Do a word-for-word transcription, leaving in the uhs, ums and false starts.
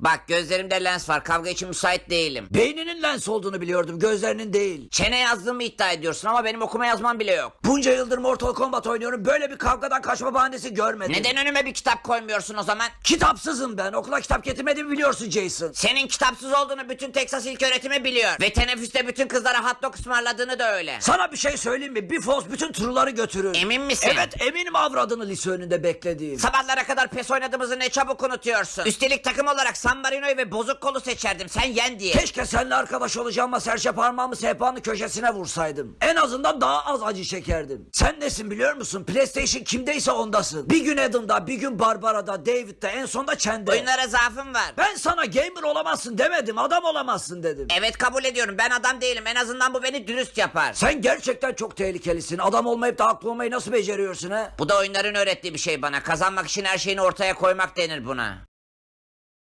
Bak gözlerimde lens var, kavga için müsait değilim. Beyninin lens olduğunu biliyordum, gözlerinin değil. Çene yazdığımı iddia ediyorsun ama benim okuma yazmam bile yok. Bunca yıldır Mortal Kombat oynuyorum, böyle bir kavgadan kaçma bahanesi görmedim. Neden önüme bir kitap koymuyorsun o zaman? Kitapsızım ben, okula kitap getirmediğimi biliyorsun Jason. Senin kitapsız olduğunu bütün Texas ilköğretimi biliyor. Ve teneffüste bütün kızlara hot dog ısmarladığını da öyle. Sana bir şey söyleyeyim mi? Bir Foz bütün turları götürür. Emin misin? Evet eminim, avradını lise önünde beklediğim. Sabahlara kadar pes oynadığımızı ne çabuk unutuyorsun. Üstelik takım olarak San Marino'yu ve bozuk kolu seçerdim sen yen diye. Keşke seninle arkadaş olacağıma serçe parmağımı sehpanın köşesine vursaydım. En azından daha az acı çekerdim. Sen nesin biliyor musun? PlayStation kimdeyse ondasın. Bir gün Adam'da, bir gün Barbara'da, David'de, en sonda Chen'de. Oyunlara zaafım var. Ben sana gamer olamazsın demedim, adam olamazsın dedim. Evet kabul ediyorum, ben adam değilim, en azından bu beni dürüst yapar. Sen gerçekten çok tehlikelisin. Adam olmayıp da haklı olmayı nasıl beceriyorsun ha? Bu da oyunların öğrettiği bir şey bana. Kazanmak için her şeyini ortaya koymak denir buna.